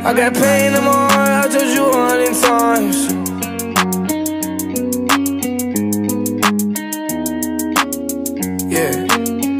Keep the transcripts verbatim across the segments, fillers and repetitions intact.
I got pain in my heart, I told you a hundred times. Yeah.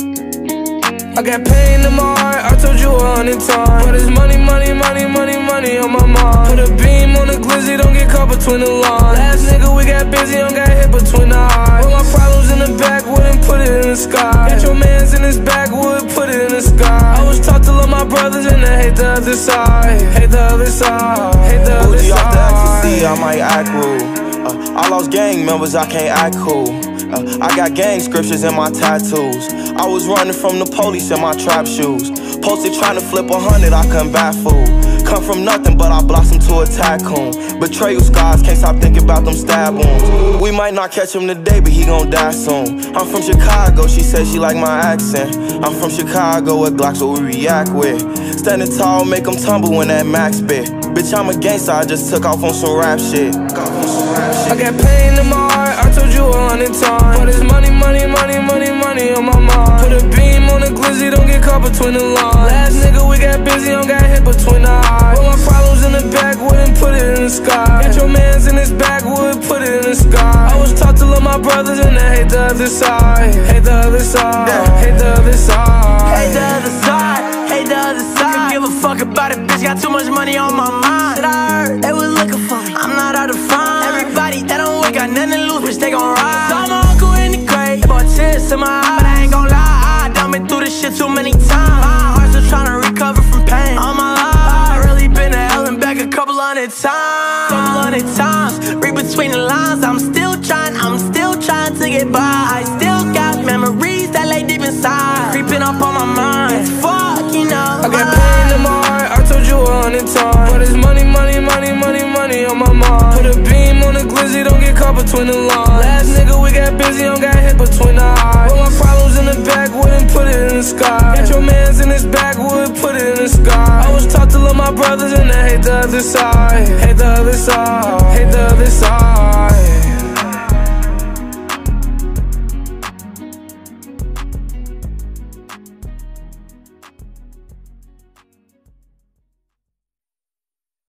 I got pain in my heart, I told you a hundred times. But it's money, money, money, money, money on my mind. Put a beam on the glizzy, don't get caught between the lines. Last nigga we got busy, don't got hit between the eyes. Put my problems in the backwood and put it in the sky. Got your mans in his backwood, put it in the sky. I was taught to love my brothers and to hate the other side. Hate the other side, hate the other side. Off the ecstasy, I might act rude. uh, I lost gang members, I can't act cool. uh, I got gang scriptures in my tattoos. I was running from the police in my trap shoes. Posted trying to flip a hundred, I couldn't bat fool. Come from nothing, but I blossomed to a tycoon. Betrayal scars, can't stop thinking about them stab wounds. We might not catch him today, but he gon' die soon. I'm from Chicago, she said she like my accent. I'm from Chicago, what Glocks what we react with. Standing tall, make them tumble when that max spit. Bitch, I'm a gangster, I just took off on some rap shit. I got pain in my heart, I told you a hundred times. But it's money, money, money, money, money on my mind. Put a beam on the glizzy, don't get caught between the lines. Last nigga we got busy, don't got hit between the eyes. Put my problems in the backwood and put it in the sky. Got your mans in his backwood, put it in the sky. I was taught to love my brothers and to hate the other side. Hate the other side, hate the other side. Hate the other side, hate the other side. Give a fuck about it, bitch, got too much money on my mind. Shit, I heard they was looking for me, I'm not hard to find. Everybody that don't work got nothing to lose, bitch, they gon' ride. Saw my uncle in the grave, they bought tears in my eyes. But I ain't gon' lie, I done been through this shit too many times. My heart's still tryna recover from pain. All my life, I really been to hell and back a couple hundred times. Couple hundred times, read between the lines. I'm still trying, I'm still trying to get by. I still got memories that lay deep inside, creeping up on my mind. Fuck, you know. I got pain in my heart, I told you a hundred times. But it's money, money, money, money, money on my mind. Put a beam on the glizzy, don't get caught between the lines. Last nigga we got busy, don't got hit between the eyes. Put my problems in the backwood and put it in the sky. Got your mans in his backwood, put it in the sky. I was taught to love my brothers and to hate the other side. Hate the other side, hate the other side.